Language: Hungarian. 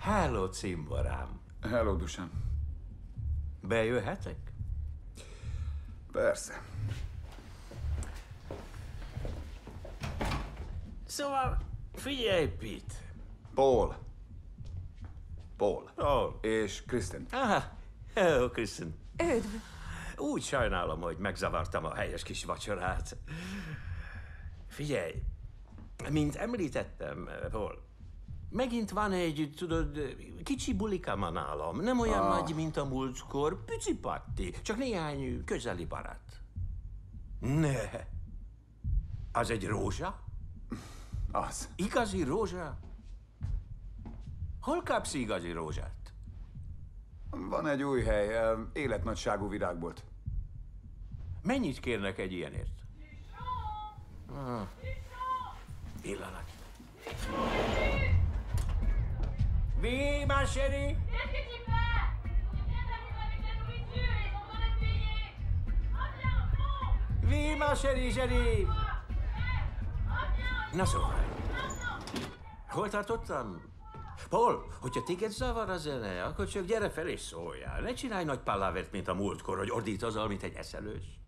Hello, cimborám. Hello, Dusan. Bejöhetek? Persze. Szóval, figyelj, Pete. Paul. Paul. És Kristen. Hello, Kristen. Üdv! Úgy sajnálom, hogy megzavartam a helyes kis vacsorát. Figyelj, mint említettem, Paul, megint van egy, tudod, kicsi bulikám nálam. Nem olyan nagy, mint a múltkor, pücipatti, csak néhány közeli barát. Ne. Az egy rózsa? Az. Igazi rózsa? Hol kapsz igazi rózsát? Van egy új hely, életnagyságú virágbolt. Mennyit kérnek egy ilyenért? Pillanat. Oui, ma chérie? Qu'est-ce que tu fais? On vient d'arriver avec la nourriture et ils ont besoin de payer. Reviens, bon! Oui, ma chérie. Na szóval. Hol tartottam? Paul, hogyha téged zavar a zene, akkor csak gyere fel és szóljál. Ne csinálj nagy pallávert, mint a múltkor, hogy ordítozol, mint egy eszelős.